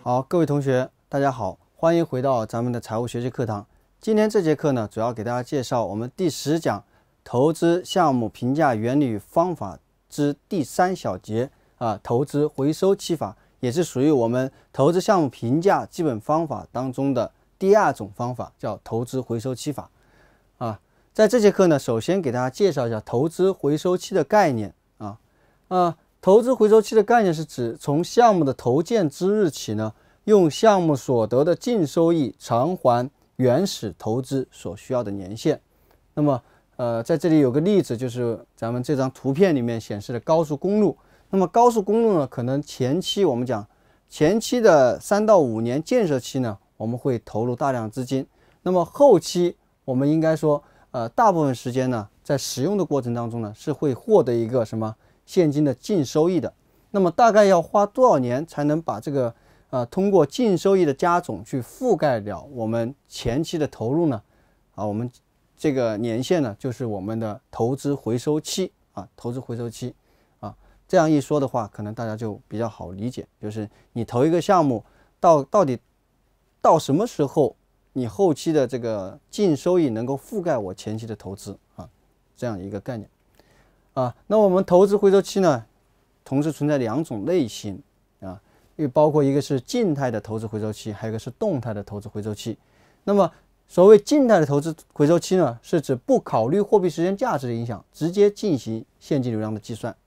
好，各位同学，大家好，欢迎回到咱们的财务学习课堂。今天这节课呢，主要给大家介绍我们第10讲投资项目评价原理与方法之第3小节投资回收期法，也是属于我们投资项目评价基本方法当中的第2种方法，叫投资回收期法。在这节课呢，首先给大家介绍一下投资回收期的概念投资回收期的概念是指从项目的投建之日起呢，用项目所得的净收益偿还原始投资所需要的年限。那么在这里有个例子，就是咱们这张图片里面显示的高速公路。那么高速公路呢，可能前期我们讲前期的3到5年建设期呢，我们会投入大量资金。那么后期我们应该说大部分时间呢，在使用的过程当中呢，是会获得一个什么现金的净收益的。那么大概要花多少年才能把这个通过净收益的加总去覆盖了我们前期的投入呢？我们这个年限呢，就是我们的投资回收期投资回收期这样一说的话，可能大家就比较好理解，就是你投一个项目到底到什么时候，你后期的这个净收益能够覆盖我前期的投资这样一个概念那我们投资回收期呢，同时存在2种类型又包括一个是静态的投资回收期，还有一个是动态的投资回收期。那么所谓静态的投资回收期呢，是指不考虑货币时间价值的影响，直接进行现金流量的计算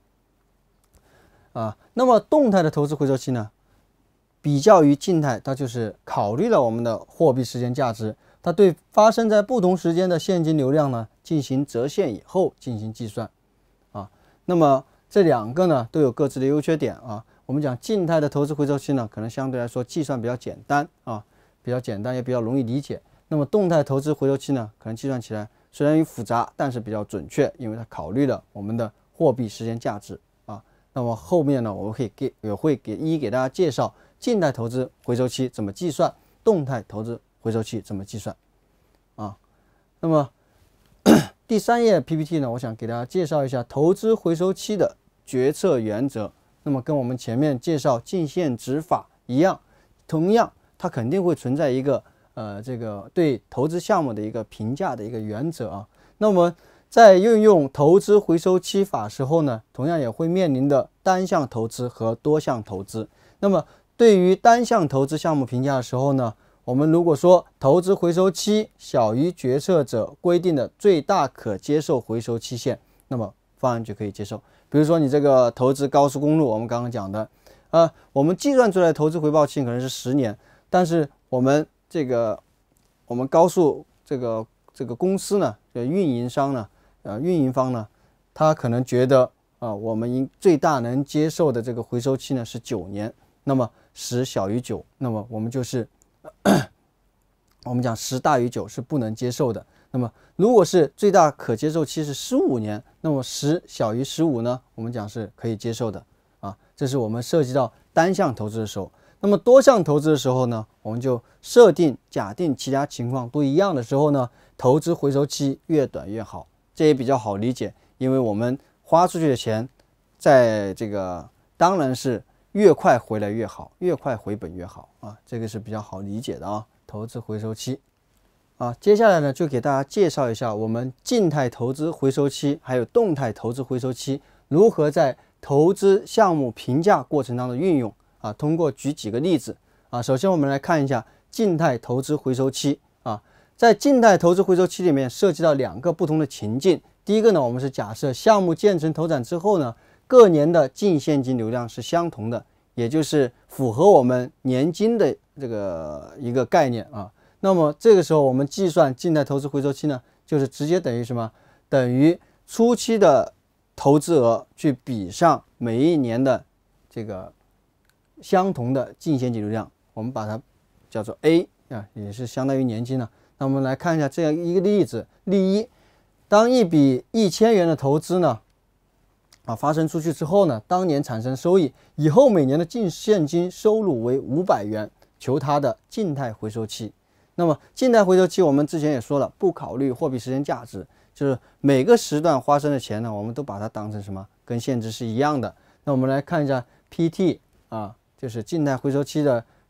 那么动态的投资回收期呢，比较于静态，它就是考虑了我们的货币时间价值，它对发生在不同时间的现金流量呢进行折现以后进行计算那么这2个呢都有各自的优缺点我们讲静态的投资回收期呢，可能相对来说计算比较简单比较简单也比较容易理解。那么动态投资回收期呢，可能计算起来虽然有复杂，但是比较准确，因为它考虑了我们的货币时间价值那么后面呢，我们也会给大家介绍静态投资回收期怎么计算，动态投资回收期怎么计算那么第3页 PPT 呢，我想给大家介绍一下投资回收期的决策原则。那么跟我们前面介绍净现值法一样，同样它肯定会存在一个这个对投资项目的一个评价的一个原则那么在运用投资回收期法时候呢，同样也会面临的单项投资和多项投资。那么对于单项投资项目评价的时候呢，我们如果说投资回收期小于决策者规定的最大可接受回收期限，那么方案就可以接受。比如说你这个投资高速公路，我们刚刚讲的我们计算出来的投资回报期可能是10年，但是我们高速这个公司呢，运营方呢，他可能觉得我们最大能接受的这个回收期呢是9年，那么10小于9，那么我们就是我们讲10大于9是不能接受的。那么如果是最大可接受期是15年，那么10小于15呢，我们讲是可以接受的这是我们涉及到单项投资的时候。那么多项投资的时候呢，我们就假定其他情况都一样的时候呢，投资回收期越短越好。这也比较好理解，因为我们花出去的钱在这个当然是越快回来越好，越快回本越好这个是比较好理解的投资回收期接下来呢，就给大家介绍一下我们静态投资回收期还有动态投资回收期如何在投资项目评价过程当中运用通过举几个例子首先我们来看一下静态投资回收期在静态投资回收期里面涉及到2个不同的情境。第一个呢，我们是假设项目建成投产之后呢，各年的净现金流量是相同的，也就是符合我们年金的这个一个概念那么这个时候我们计算静态投资回收期呢，就是直接等于什么？等于初期的投资额去比上每一年的这个相同的净现金流量，我们把它叫做 A 也是相当于年金了。那我们来看一下这样一个例子，例一，当一笔1000元的投资呢发生出去之后呢，当年产生收益，以后每年的净现金收入为500元，求它的静态回收期。那么静态回收期我们之前也说了，不考虑货币时间价值，就是每个时段发生的钱呢，我们都把它当成什么？跟现值是一样的。那我们来看一下 PT 就是静态回收期的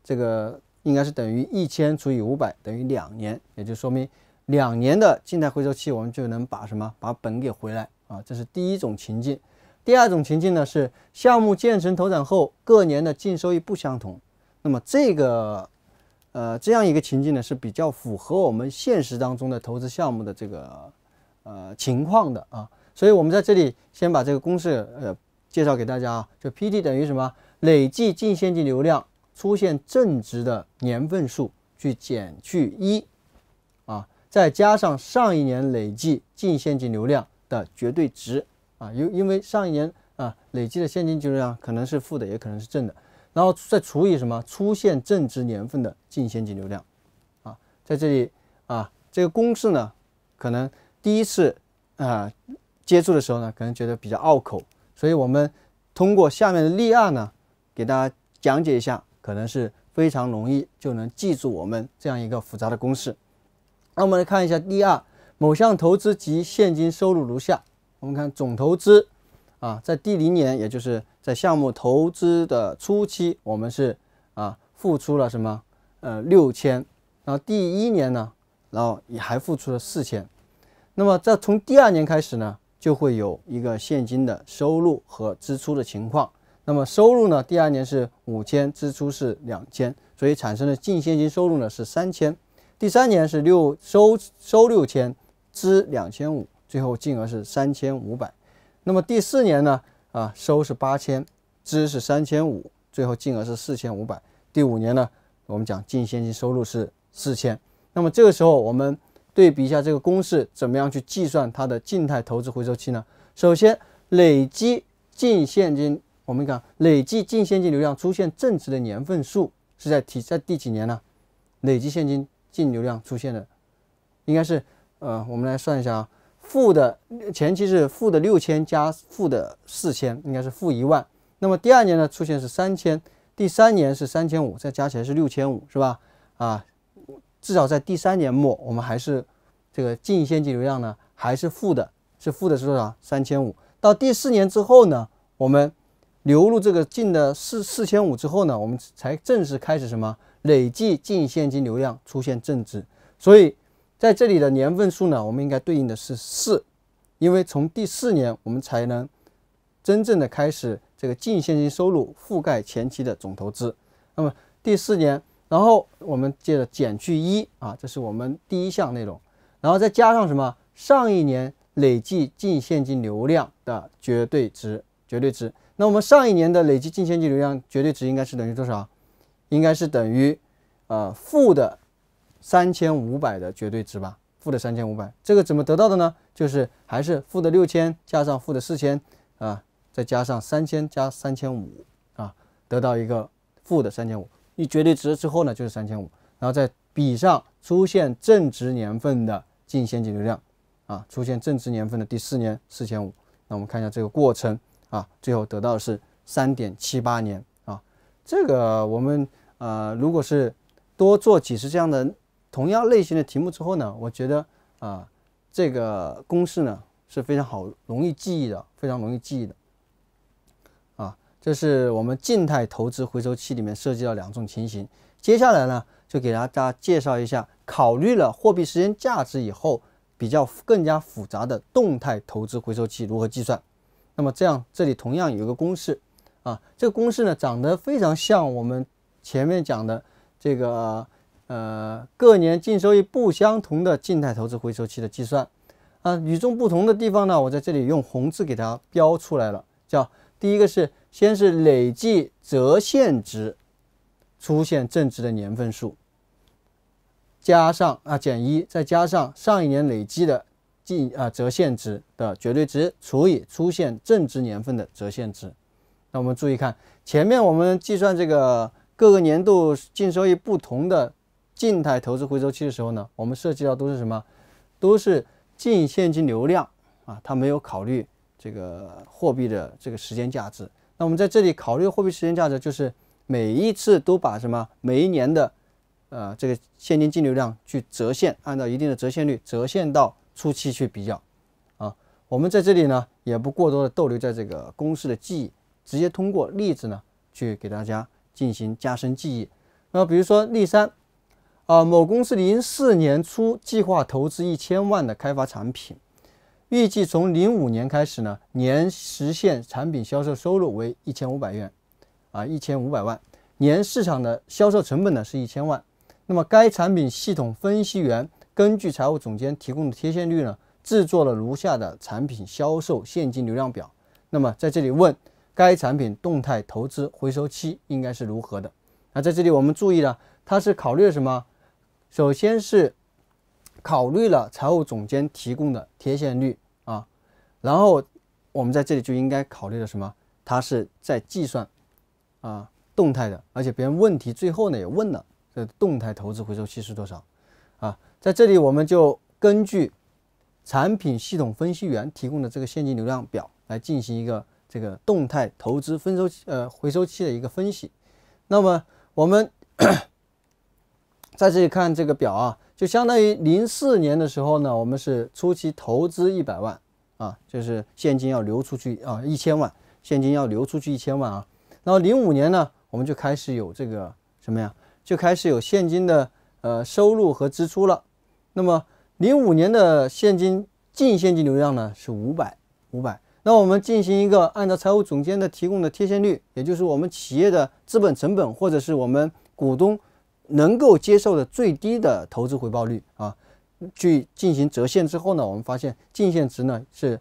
这个应该是等于1000除以500等于2年，也就说明2年的静态回收期，我们就能把什么把本给回来啊，这是第一种情境。第二种情境呢是项目建成投产后各年的净收益不相同，那么这样一个情境呢是比较符合我们现实当中的投资项目的这个情况的啊，所以我们在这里先把这个公式介绍给大家啊，就 PT 等于什么？累计净现金流量出现正值的年份数去减去1啊，再加上上一年累计净现金流量的绝对值啊，因为上一年累计的现金流量可能是负的，也可能是正的，然后再除以什么？出现正值年份的净现金流量啊，在这里这个公式呢，可能第一次接触的时候呢，可能觉得比较拗口，所以我们通过下面的例案呢，给大家讲解一下，可能是非常容易就能记住我们这样一个复杂的公式。那我们来看一下例二，某项投资及现金收入如下。我们看总投资在第0年，也就是在项目投资的初期，我们是付出了什么6000，然后第1年呢，然后也还付出了4000。那么在从第2年开始呢，就会有一个现金的收入和支出的情况。那么收入呢，第2年是5000，支出是2000，所以产生的净现金收入呢是3000。第3年是收6000，支2500，最后净额是3500。那么第4年呢，收是8000，支是3500，最后净额是4500。第5年呢，我们讲净现金收入是4000。那么这个时候我们对比一下这个公式，怎么样去计算它的静态投资回收期呢？首先，累积净现金，我们讲累计净现金流量出现正值的年份数是在第几年呢？累计现金净流量出现的应该是我们来算一下啊，前期是负的6000加负的4000，应该是负1万。那么第2年呢出现是3000，第3年是3500，再加起来是6500，是吧？至少在第3年末，我们还是这个净现金流量呢还是负的，是多少？3500。到第4年之后呢，我们流入这个净的4500之后呢，我们才正式开始什么？累计净现金流量出现正值。所以在这里的年份数呢，我们应该对应的是4，因为从第4年我们才能真正的开始这个净现金收入覆盖前期的总投资。那么第4年，然后我们接着减去1这是我们第一项内容，然后再加上什么？上一年累计净现金流量的绝对值。那我们上一年的累计净现金流量绝对值应该是等于多少？应该是等于负的3500的绝对值吧，负的3500。这个怎么得到的呢？就是还是负的6000加上负的4000再加上3000加3500得到一个负的3500。一绝对值之后呢，就是3500，然后再比上出现正值年份的净现金流量出现正值年份的第4年4500。那我们看一下这个过程最后得到的是3.78年这个我们如果是多做几十这样的同样类型的题目之后呢，我觉得这个公式呢是非常容易记忆的，非常容易记忆的这是我们静态投资回收期里面涉及到2种情形。接下来呢，就给大家介绍一下考虑了货币时间价值以后更加复杂的动态投资回收期如何计算。那么这里同样有一个公式这个公式呢长得非常像我们前面讲的这个各年净收益不相同的静态投资回收期的计算与众不同的地方呢，我在这里用红字给它标出来了，叫第一个是先是累计折现值出现正值的年份数，加上减1，再加上上一年累计的折现值的绝对值除以出现正值年份的折现值。那我们注意看，前面我们计算这个各个年度净收益不同的静态投资回收期的时候呢，我们涉及到都是什么？都是净现金流量它没有考虑这个货币的这个时间价值。那我们在这里考虑货币时间价值，就是每一次都把什么？每一年的这个现金净流量去折现，按照一定的折现率折现到初期去比较我们在这里呢也不过多的逗留在这个公式的记忆，直接通过例子呢去给大家进行加深记忆。 比如说例三，某公司04年初计划投资1000万的开发产品，预计从05年开始呢，年实现产品销售收入为1500元，1500万，年市场的销售成本呢是1000万。那么该产品系统分析员根据财务总监提供的贴现率呢，制作了如下的产品销售现金流量表。那么在这里问该产品动态投资回收期应该是如何的？那在这里我们注意了，它是考虑了什么？首先是考虑了财务总监提供的贴现率然后我们在这里就应该考虑了什么？它是在计算动态的，而且别人问题最后呢也问了这动态投资回收期是多少在这里我们就根据产品系统分析员提供的这个现金流量表来进行一个这个动态投资回收期的一个分析。那么我们在这里看这个表就相当于04年的时候呢，我们是初期投资100万就是现金要流出去1000万，现金要流出去1000万然后05年呢，我们就开始有这个什么呀？就开始有现金的收入和支出了。那么05年的净现金流量呢是500。那我们进行一个按照财务总监的提供的贴现率，也就是我们企业的资本成本或者是我们股东能够接受的最低的投资回报率去进行折现之后呢，我们发现净现值呢是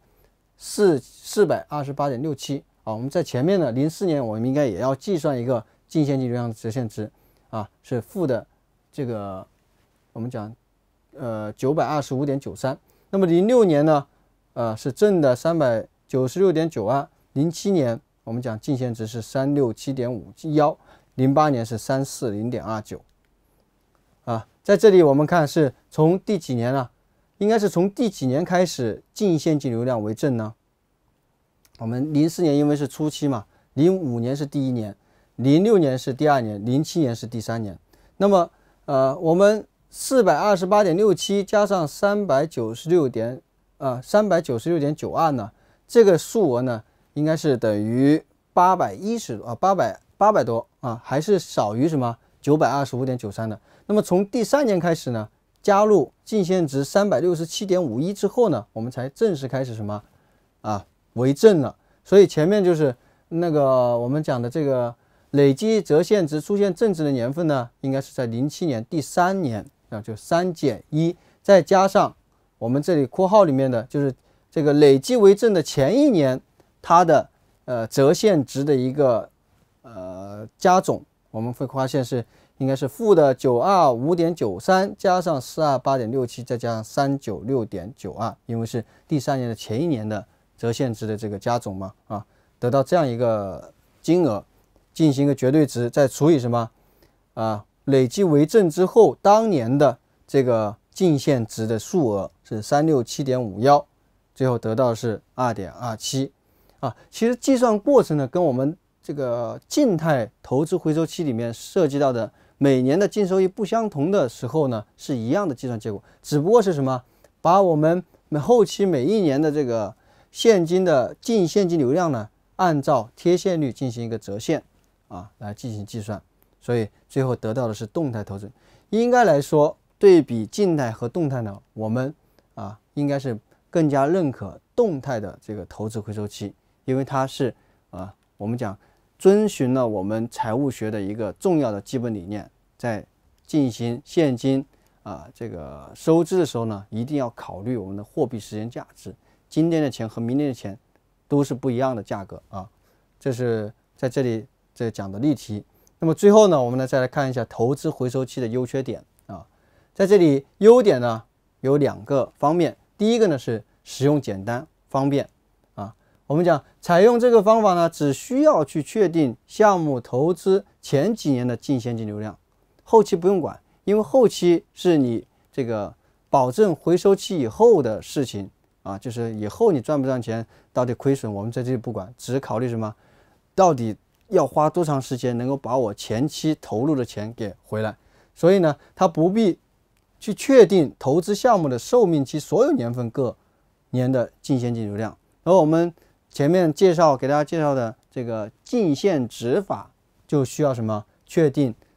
428.67我们在前面呢04年我们应该也要计算一个净现金流量的折现值是负的这个我们讲925.93。那么06年呢是正的396.92， 07年我们讲净现值是367.51， 08年是340.29在这里我们看是从第几年应该是从第几年开始净现金流量为正呢？我们04年因为是初期嘛，05年是第一年，06年是第二年，07年是第三年。那么我们428.67加上396.92呢，这个数额呢应该是等于800多还是少于什么925.93的。那么从第三年开始呢，加入净现值367.51之后呢，我们才正式开始什么为正了。所以前面就是那个我们讲的这个累计折现值出现正值的年份呢，应该是在07年第三年就3减1，再加上我们这里括号里面的就是这个累计为正的前一年它的折现值的一个加总，我们会发现是应该是负的925.93加上428.67再加上396.92，因为是第三年的前一年的折现值的这个加总嘛得到这样一个金额，进行一个绝对值，再除以什么累计为正之后当年的这个净现值的数额是367.51，最后得到的是2.27其实计算过程呢跟我们这个静态投资回收期里面涉及到的每年的净收益不相同的时候呢是一样的计算结果，只不过是什么把我们后期每一年的这个现金的净现金流量呢按照贴现率进行一个折现来进行计算，所以最后得到的是动态投资。应该来说对比静态和动态呢，我们应该是更加认可动态的这个投资回收期，因为它是我们讲遵循了我们财务学的一个重要的基本理念，在进行现金这个收支的时候呢，一定要考虑我们的货币时间价值，今天的钱和明天的钱都是不一样的价格这是在这里这讲的例题。那么最后呢，我们再来看一下投资回收期的优缺点在这里优点呢有2个方面，第一个呢是使用简单方便我们讲采用这个方法呢，只需要去确定项目投资前几年的净现金流量，后期不用管，因为后期是你这个保证回收期以后的事情就是以后你赚不赚钱，到底亏损，我们在这里不管，只考虑什么，到底要花多长时间能够把我前期投入的钱给回来。所以呢，它不必去确定投资项目的寿命期所有年份各年的净现金流量。而我们前面给大家介绍的这个净现值法，就需要什么？确定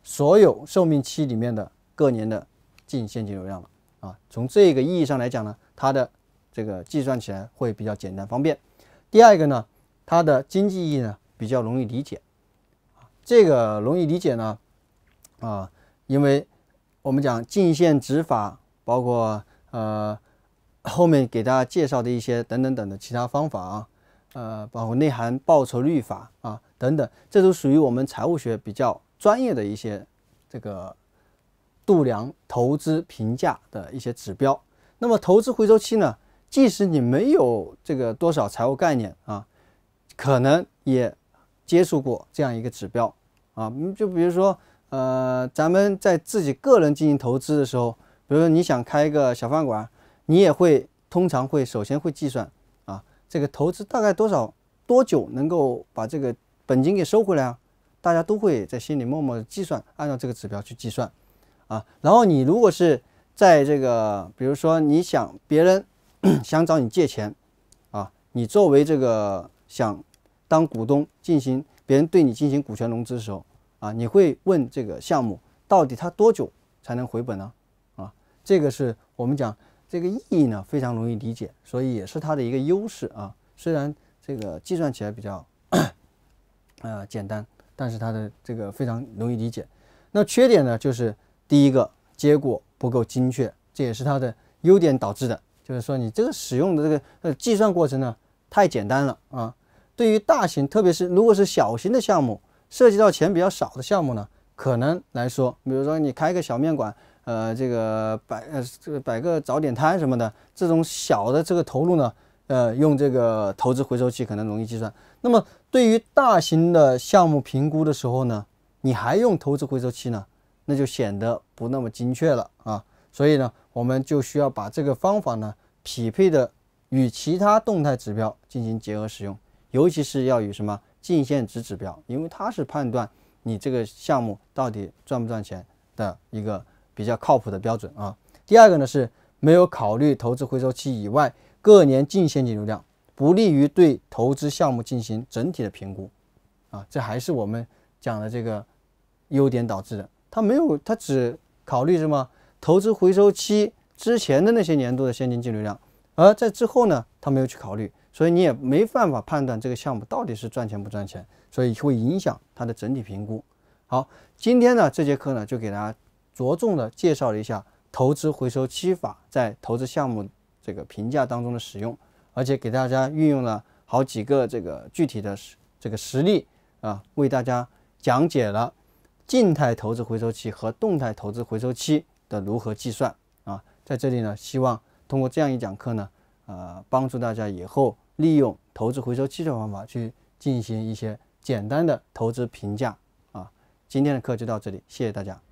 所有寿命期里面的各年的净现金流量了啊。从这个意义上来讲呢，它的这个计算起来会比较简单方便。第二个呢，它的经济意义呢比较容易理解。这个容易理解呢，因为我们讲净现值法，包括后面给大家介绍的一些等等等的其他方法包括内涵报酬率法等等，这都属于我们财务学比较专业的一些这个度量投资评价的一些指标。那么投资回收期呢，即使你没有这个多少财务概念可能也接触过这样一个指标就比如说咱们在自己个人进行投资的时候，比如说你想开一个小饭馆，你也会通常会首先会计算这个投资大概多久能够把这个本金给收回来大家都会在心里默默的计算，按照这个指标去计算然后你如果是在这个比如说你想别人想找你借钱你作为这个想当股东别人对你进行股权融资的时候你会问这个项目到底它多久才能回本呢这个是我们讲这个意义呢非常容易理解，所以也是它的一个优势虽然这个计算起来比较简单，但是它的这个非常容易理解。那缺点呢，就是第一个结果不够精确，这也是它的优点导致的，就是说你这个使用的这个计算过程呢太简单了对于大型，特别是如果是小型的项目，涉及到钱比较少的项目呢，可能来说，比如说你开个小面馆，这个摆个早点摊什么的，这种小的这个投入呢，用这个投资回收期可能容易计算。那么对于大型的项目评估的时候呢，你还用投资回收期呢，那就显得不那么精确了所以呢，我们就需要把这个方法呢匹配的与其他动态指标进行结合使用，尤其是要与什么净现值指标，因为它是判断你这个项目到底赚不赚钱的一个比较靠谱的标准第二个呢是没有考虑投资回收期以外各年净现金流量，不利于对投资项目进行整体的评估这还是我们讲的这个优点导致的。它只考虑什么投资回收期之前的那些年度的现金净流量，而在之后呢，它没有去考虑，所以你也没办法判断这个项目到底是赚钱不赚钱，所以会影响它的整体评估。好，今天呢这节课呢就给大家着重的介绍了一下投资回收期法在投资项目这个评价当中的使用，而且给大家运用了好几个这个具体的这个实例为大家讲解了静态投资回收期和动态投资回收期的如何计算在这里呢，希望通过这样一讲课呢帮助大家以后利用投资回收期的方法去进行一些简单的投资评价今天的课就到这里，谢谢大家。